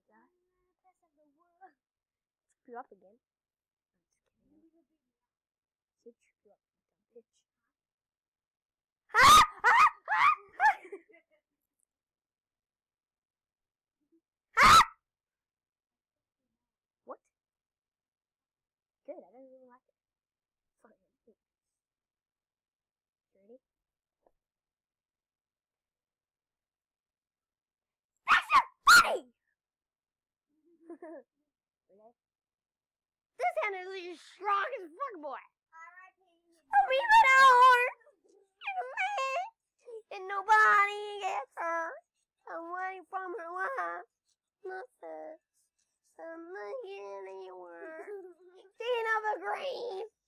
that. Trip you up again. I'm just kidding. I said trip you up, you dumb bitch. What? Good, I don't even like it. Fine. Ready? That's so funny! Really? This hand is as strong as a fuck boy. I'll be the door. And nobody gets hurt away from her life. Nothing. Something anywhere. King of the green.